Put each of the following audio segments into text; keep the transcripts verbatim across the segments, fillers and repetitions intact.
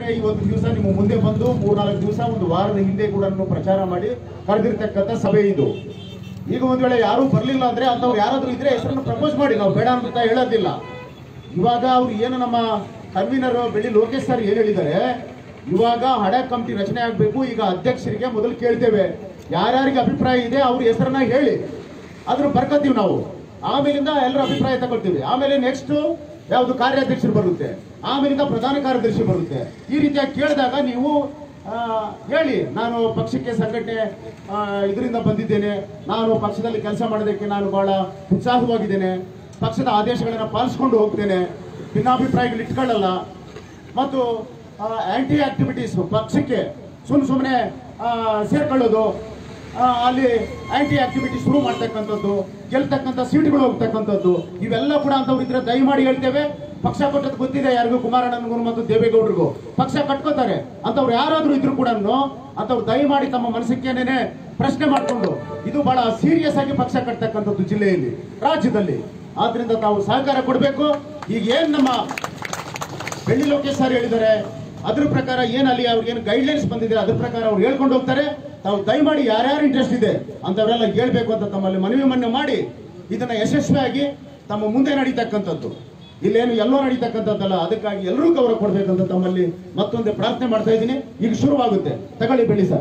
ಈ ಒಂದು ದಿವಸ ನಿಮ್ಮ ಮುಂದೆ ಬಂದು ಮೂರ್ನಾಲ್ಕು ದಿವಸ ಒಂದು ವಾರದ ಹಿಂದೆ ಕೂಡ ಪ್ರಚಾರ ಮಾಡಿ ಕರೆದಿರ್ತಕ್ಕಂಥ ಸಭೆ ಇದು. ಈಗ ಒಂದ್ ವೇಳೆ ಯಾರು ಬರ್ಲಿಲ್ಲ ಅಂದ್ರೆ ಅಂತವ್ರು ಯಾರಾದ್ರೂ ಇದ್ರೆ ಹೆಸರನ್ನು ಪ್ರಪೋಸ್ ಮಾಡಿ, ನಾವು ಬೇಡ ಅಂತ ಹೇಳೋದಿಲ್ಲ. ಇವಾಗ ಅವ್ರು ಏನು ನಮ್ಮ ಕನ್ವೀನರ್ ಬೆಳ್ಳಿ ಲೋಕೇಶ್ ಸರ್ ಏನ್ ಹೇಳಿದ್ದಾರೆ, ಇವಾಗ ಹಡ ಕಮಿಟಿ ರಚನೆ ಆಗ್ಬೇಕು. ಈಗ ಅಧ್ಯಕ್ಷರಿಗೆ ಮೊದಲು ಕೇಳ್ತೇವೆ, ಯಾರ್ಯಾರಿಗೆ ಅಭಿಪ್ರಾಯ ಇದೆ ಅವ್ರ ಹೆಸರನ್ನ ಹೇಳಿ, ಅದ್ರ ಬರ್ಕತ್ತೀವಿ ನಾವು. ಆಮೇಲಿಂದ ಎಲ್ಲರ ಅಭಿಪ್ರಾಯ ತಗೊಳ್ತೀವಿ. ಆಮೇಲೆ ನೆಕ್ಸ್ಟ್ ಯಾವುದು ಕಾರ್ಯಾಧ್ಯಕ್ಷರು ಬರುತ್ತೆ, ಆಮೇಲಿಂದ ಪ್ರಧಾನ ಕಾರ್ಯದರ್ಶಿ ಬರುತ್ತೆ. ಈ ರೀತಿಯಾಗಿ ಕೇಳಿದಾಗ ನೀವು ಹೇಳಿ, ನಾನು ಪಕ್ಷಕ್ಕೆ ಸಂಘಟನೆ ಇದರಿಂದ ಬಂದಿದ್ದೇನೆ, ನಾನು ಪಕ್ಷದಲ್ಲಿ ಕೆಲಸ ಮಾಡೋದಕ್ಕೆ ನಾನು ಬಹಳ ಉತ್ಸಾಹವಾಗಿದ್ದೇನೆ, ಪಕ್ಷದ ಆದೇಶಗಳನ್ನು ಪಾಲಿಸ್ಕೊಂಡು ಹೋಗ್ತೇನೆ, ಭಿನ್ನಾಭಿಪ್ರಾಯಗಳು ಇಟ್ಕೊಳ್ಳಲ್ಲ, ಮತ್ತು ಆಂಟಿ ಆಕ್ಟಿವಿಟೀಸ್ ಪಕ್ಷಕ್ಕೆ ಸುಮ್ ಸುಮ್ಮನೆ ಸೇರ್ಕೊಳ್ಳೋದು, ಅಲ್ಲಿ ಆಂಟಿ ಆಕ್ಟಿವಿಟಿ ಶುರು ಮಾಡ್ತಕ್ಕಂಥದ್ದು, ಗೆಲ್ತಕ್ಕಂಥ ಸೀಟ್ಗಳು ಹೋಗ್ತಕ್ಕಂಥದ್ದು, ಇವೆಲ್ಲ ಕೂಡ ಅಂತವ್ರು ಇದ್ರೆ ದಯಮಾಡಿ ಹೇಳ್ತೇವೆ. ಪಕ್ಷ ಕೊಟ್ಟದ್ದು ಗೊತ್ತಿದೆ ಯಾರಿಗೂ, ಕುಮಾರಣ್ಣನಿಗೂ ಮತ್ತು ದೇವೇಗೌಡರಿಗೂ ಪಕ್ಷ ಕಟ್ಕೋತಾರೆ. ಅಂತವ್ರು ಯಾರಾದ್ರೂ ಇದ್ರು ಕೂಡ ಅಂತವ್ರು ದಯಮಾಡಿ ತಮ್ಮ ಮನಸ್ಸಿಗೇನೆ ಪ್ರಶ್ನೆ ಮಾಡಿಕೊಂಡು, ಇದು ಬಹಳ ಸೀರಿಯಸ್ ಆಗಿ ಪಕ್ಷ ಕಟ್ತಕ್ಕಂಥದ್ದು ಜಿಲ್ಲೆಯಲ್ಲಿ, ರಾಜ್ಯದಲ್ಲಿ. ಆದ್ರಿಂದ ತಾವು ಸಹಕಾರ ಕೊಡಬೇಕು. ಈಗ ಏನ್ ನಮ್ಮ ಬೆಳ್ಳಿ ಲೋಕೇಶ್ ಸರ್ ಹೇಳಿದ್ದಾರೆ, ಅದ್ರ ಪ್ರಕಾರ ಏನ್ ಅಲ್ಲಿ ಅವ್ರಿಗೇನು ಗೈಡ್ಲೈನ್ಸ್ ಬಂದಿದೆ ಅದ್ರ ಪ್ರಕಾರ ಅವ್ರು ಹೇಳ್ಕೊಂಡು ಹೋಗ್ತಾರೆ. ತಾವು ದಯಮಾಡಿ ಯಾರ್ಯಾರು ಇಂಟ್ರೆಸ್ಟ್ ಇದೆ ಅಂತವರೆಲ್ಲ ಹೇಳ್ಬೇಕು ಅಂತ ತಮ್ಮಲ್ಲಿ ಮನವಿ ಮನ್ನೆ ಮಾಡಿ ಇದನ್ನ ಯಶಸ್ವಿಯಾಗಿ ತಮ್ಮ ಮುಂದೆ ನಡೀತಕ್ಕಂಥದ್ದು, ಇಲ್ಲೇನು ಎಲ್ಲೋ ನಡೀತಕ್ಕಂಥದ್ದಲ್ಲ. ಅದಕ್ಕಾಗಿ ಎಲ್ಲರೂ ಗೌರವ ಕೊಡ್ಬೇಕಂತ ತಮ್ಮಲ್ಲಿ ಮತ್ತೊಂದು ಪ್ರಾರ್ಥನೆ ಮಾಡ್ತಾ ಇದ್ದೀನಿ. ಈಗ ಶುರುವಾಗುತ್ತೆ, ತಗೊಳ್ಳಿ ಬೆಳ್ಳಿ ಸರ್.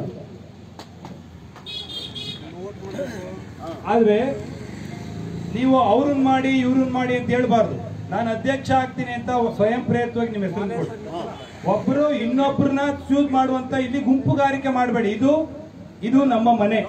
ಆದ್ರೆ ನೀವು ಅವ್ರನ್ನ ಮಾಡಿ ಇವ್ರನ್ನ ಮಾಡಿ ಅಂತ ಹೇಳ್ಬಾರ್ದು. ನಾನು ಅಧ್ಯಕ್ಷ ಆಗ್ತೀನಿ ಅಂತ ಸ್ವಯಂ ಪ್ರೇರಿತವಾಗಿ ನಿಮ್ಮ ಹೆಸರು ಕೊಡಿ. ಒಬ್ರು ಇನ್ನೊಬ್ಬರನ್ನ ಚೂಸ್ ಮಾಡುವಂತ ಇಲ್ಲಿ ಗುಂಪುಗಾರಿಕೆ ಮಾಡಬೇಡಿ. ಇದು ಇದು ನಮ್ಮ ಮನೆ.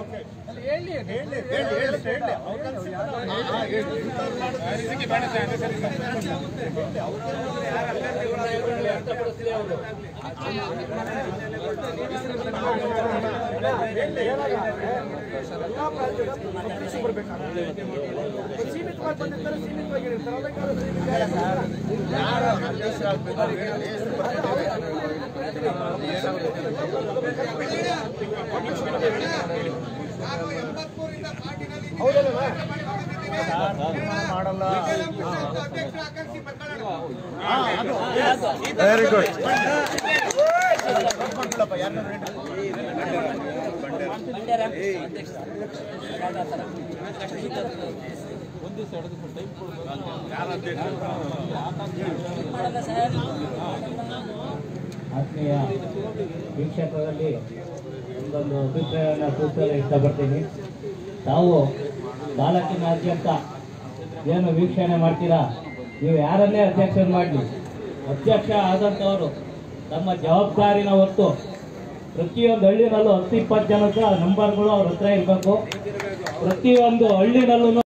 Very good. ಆತ್ಮೀಯ ವೀಕ್ಷಕರಲ್ಲಿ ಒಂದೊಂದು ಅಭಿಪ್ರಾಯವನ್ನು ಸೂಚಿಸಲು ಇಷ್ಟಪಡ್ತೀನಿ. ತಾವು ತಾಲೂಕಿನಾದ್ಯಂತ ಏನು ವೀಕ್ಷಣೆ ಮಾಡ್ತೀರಾ, ನೀವು ಯಾರನ್ನೇ ಅಧ್ಯಕ್ಷರು ಮಾಡಲಿ, ಅಧ್ಯಕ್ಷ ಆದಂಥವರು ತಮ್ಮ ಜವಾಬ್ದಾರಿನ ಹೊತ್ತು ಪ್ರತಿಯೊಂದು ಹಳ್ಳಿನಲ್ಲೂ ಹತ್ತು ಇಪ್ಪತ್ತು ಜನಕ್ಕೆ ನಂಬರ್ಗಳು ಅವ್ರ ಹತ್ರ ಇರಬೇಕು. ಪ್ರತಿಯೊಂದು ಹಳ್ಳಿನಲ್ಲೂ